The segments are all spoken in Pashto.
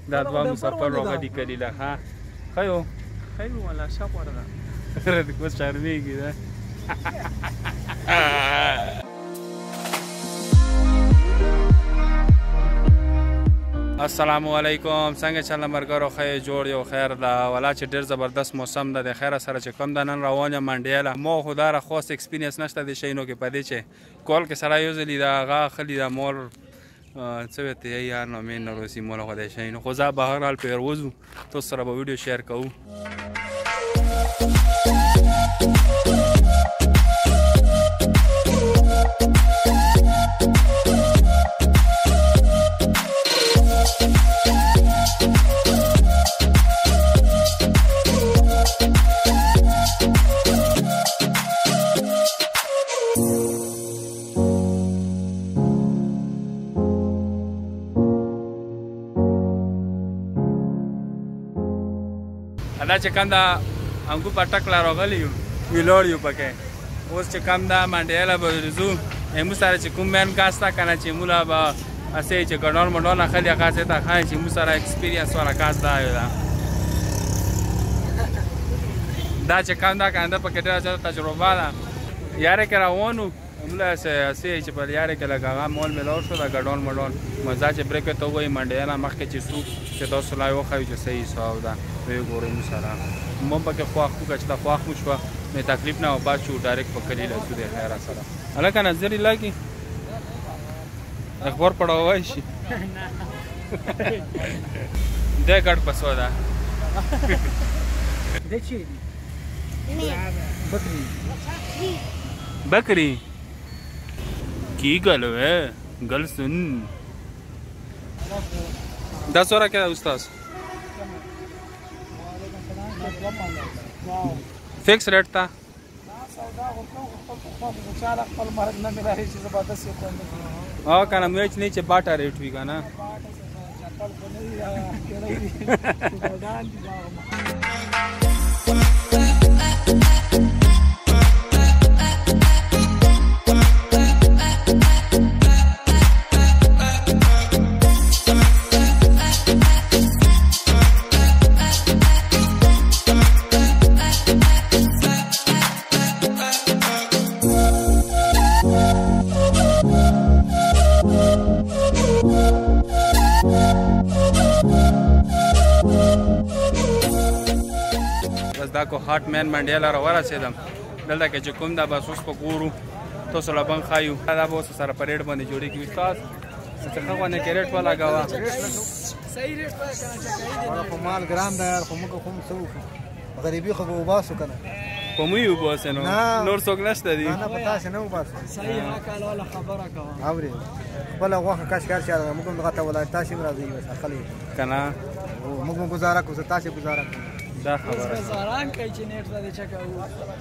دا دوه مسافر راغلي کلیله ها خیو ولا شاپ ورده رد کو شرمېږي ده السلام علیکم څنګه چل مرګرو خیر جوړ یو خیر دا ولا چې ډیر زبردست موسم ده د خیر سره چې کوم د نن روان یم منډیاله مو خدا را خاص ایکسپیرینس نشته د شینو کې پدې چې کول کې سره یو ځلی دا غا خلی دا مور څه وته یا نو مين روسي مولا خو د شینو خو زه بهر حال پیروزو تو سره به ویډیو شیر کوو دا چې کوم دا انګو پټک لا راغلی یو ویلوړ یو پکې اوس چې کوم دا منډیاله به ځو همو سره چې کوم مین کاستا کنه چې مولا به اسې چې ګډون منډونه خلی کاسه تا خای چې مو سره ایکسپیرینس والا کاستا یو دا چې کوم دا کنده پکې ډېره تجربه ده یاره کې روانو مولا اسې چې په یاره کې لګا مول ملور شو دا ګډون منډون مزه چې بریک ته وای منډیاله مخکې چې سو چې تاسو لا یو خو چې صحیح حساب ده وی ګورم سره مو پکې خواخ کو چې خواخ مو شو مې تکلیف نه او بچو ډایرکټ پکړی له سود خیر سره الکه نظر لګي اخبار پڑھاوای شي دې ګډ پسو ده دې چی بکری کی گلو ہے گل سن 10 ورا کیا استاد فکس ریٹ تا او کنه میچ نه چې باټا ریټ وی کنه دا کو هارت مین منډیاله را ورسېدم دلته کې چې کوم دا بس اوس په ګورو تاسو لا بن خایو دا به اوس سره پریډ باندې جوړیږي استاد څه څنګه باندې کریټ والا غوا صحیح ریټ وای کنه چې په مال ګرام دا یار خو موږ کوم څه غریبي خو به وباسو کنه کوم یو باسنو نور څوک نشته دي نه پتا څه نه وباسو صحیح حق ولا خبره کوه اوري ولا غوخه کاشکار چې موږ دغه ته ولایت تاسو راځي بس خلی کنه موږ گزاره کوو تاسو گزاره دا خبره زاران کوي چې نیټ زده چکاو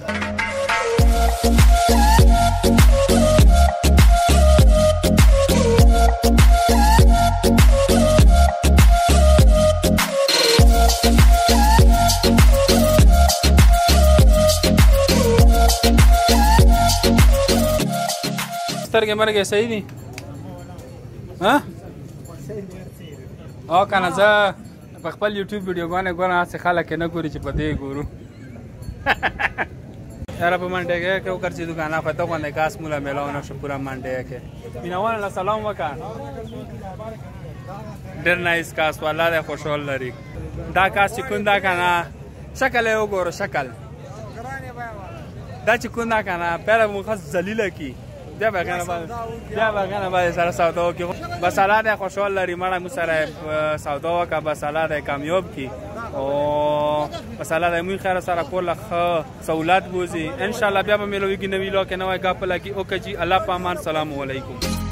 سترګې مرګې صحیح دي ها او کنه زه په خپل یوټیوب ویډیوګانې ګورم هسې خلک نه ګوري چې په دې ګورو یاره په منډې کې که وکړ چې دوکانه پته باندې کاس مولا میلاو نه شو پوره منډې کې مینهوالو سلام وکړه ډېر نایس کاس والله دی خوشحال لري دا کاس چې کوم دا کنه شکل یې وګوره شکل دا چې کوم دا کنه پیره مو خاص ذلیله کی بیا بغانه باندې سره سودا وکړو بس الله دې خوشحال لري مړه مو سره سودا وکړه بس الله دې کامیاب کی او بس الله دې مو خیر سره کول سہولت بوزي ان شاء الله بیا به ملويږي نوی لو کې نوې غاپلا کی اوکه جی الله پامان سلام علیکم